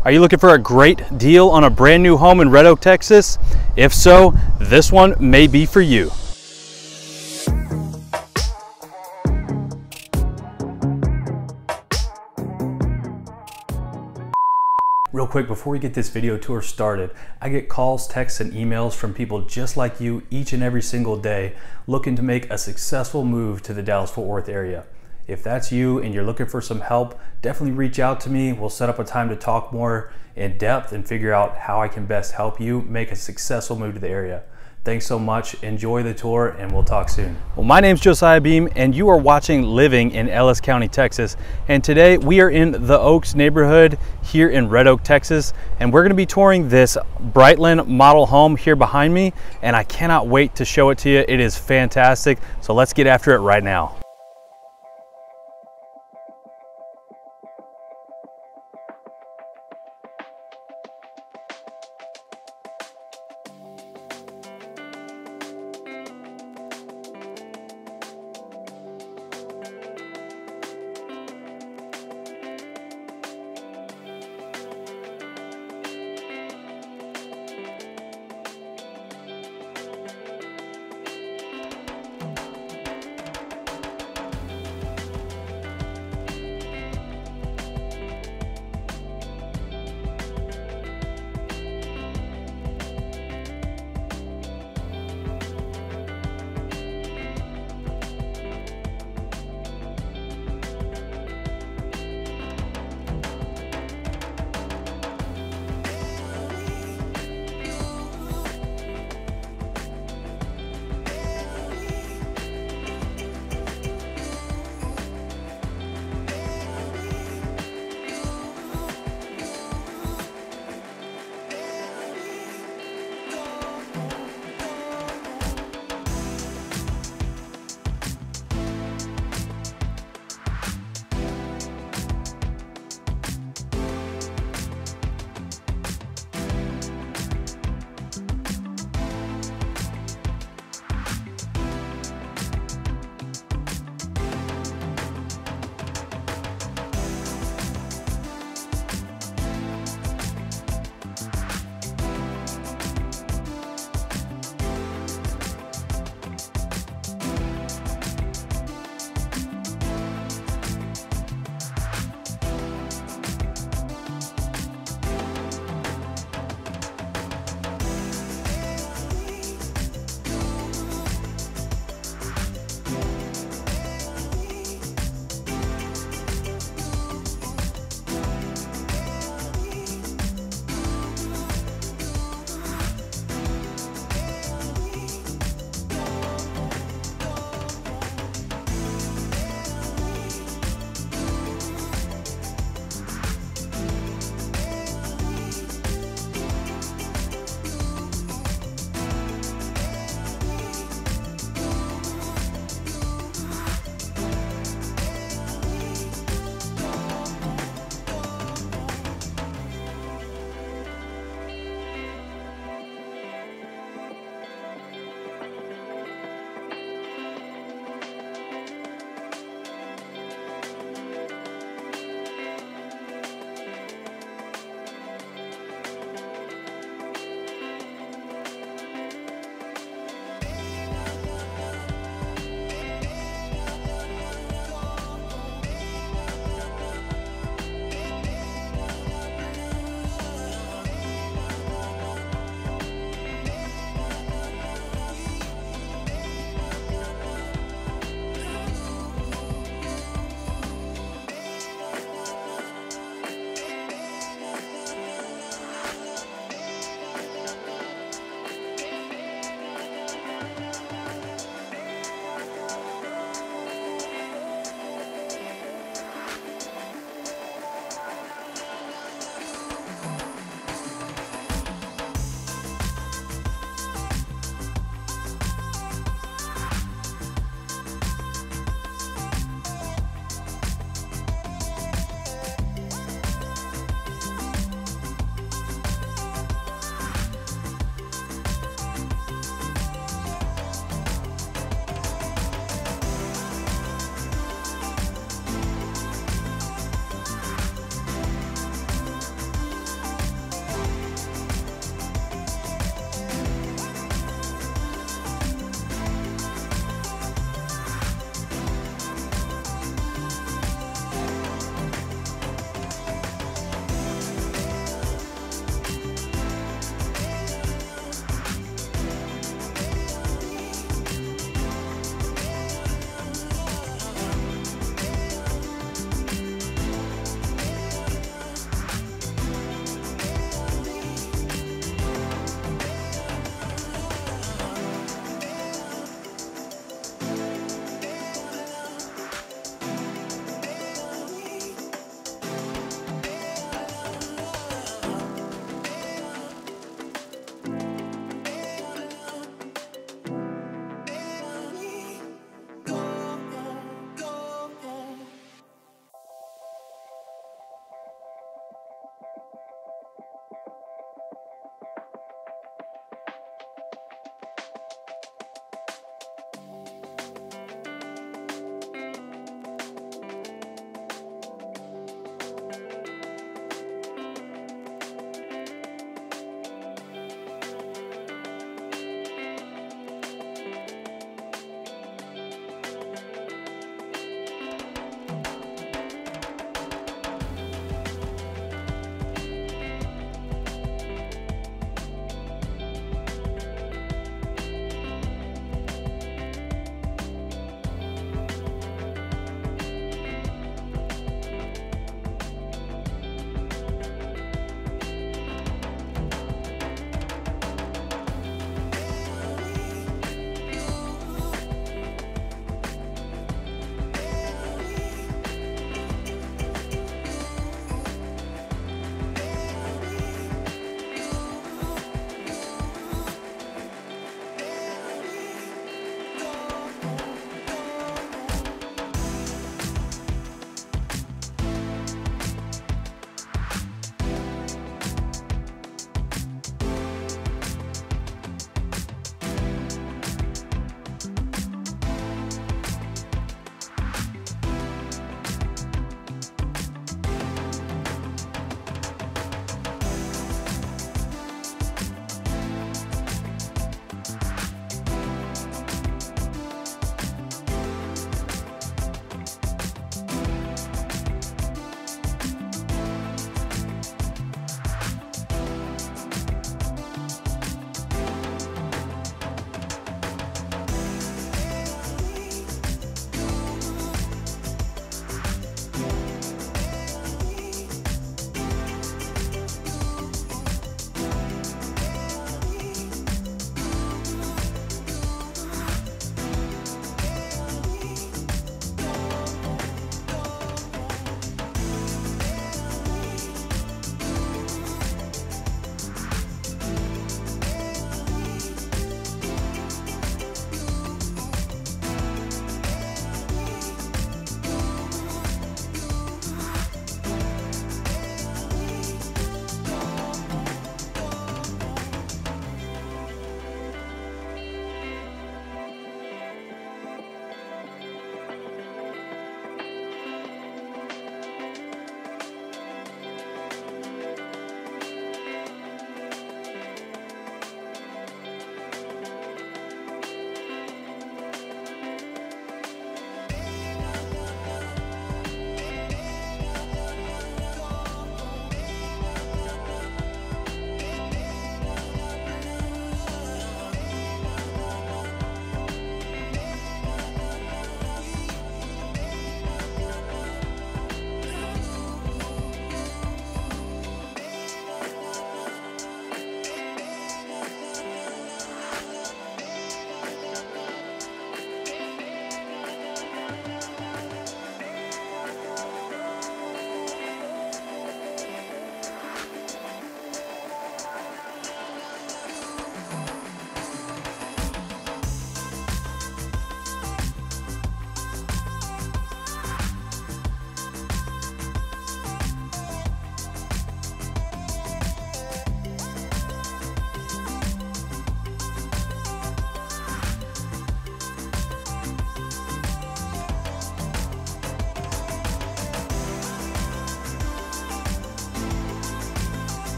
Are you looking for a great deal on a brand new home in Red Oak, Texas? If so, this one may be for you. Real quick, before we get this video tour started, I get calls, texts, and emails from people just like you each and every single day looking to make a successful move to the Dallas-Fort Worth area. If that's you and you're looking for some help, definitely reach out to me. We'll set up a time to talk more in depth and figure out how I can best help you make a successful move to the area. Thanks so much. Enjoy the tour and we'll talk soon. Well, my name's Josiah Beam and you are watching Living in Ellis County, Texas. And today we are in the Oaks neighborhood here in Red Oak, Texas. And we're gonna be touring this Brightland model home here behind me. And I cannot wait to show it to you. It is fantastic. So let's get after it right now.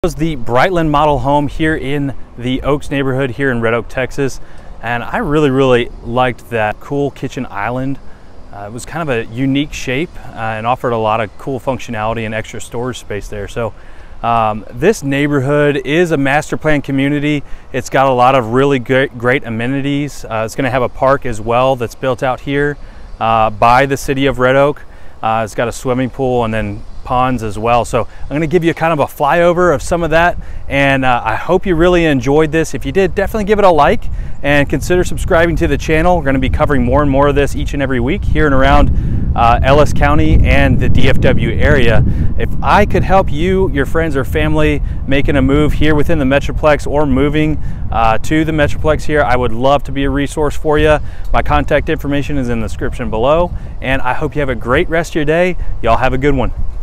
Was the Brightland model home here in the Oaks neighborhood here in Red Oak, Texas. And I really liked that cool kitchen island. It was kind of a unique shape and offered a lot of cool functionality and extra storage space there. So this neighborhood is a master plan community. It's got a lot of really great amenities. It's going to have a park as well that's built out here by the city of Red Oak. It's got a swimming pool and then ponds as well. So I'm going to give you kind of a flyover of some of that, and I hope you really enjoyed this. If you did, definitely give it a like and consider subscribing to the channel. We're going to be covering more and more of this each and every week here and around Ellis County and the DFW area. If I could help you, your friends or family making a move here within the Metroplex or moving to the Metroplex here, I would love to be a resource for you. My contact information is in the description below, and I hope you have a great rest of your day. Y'all have a good one.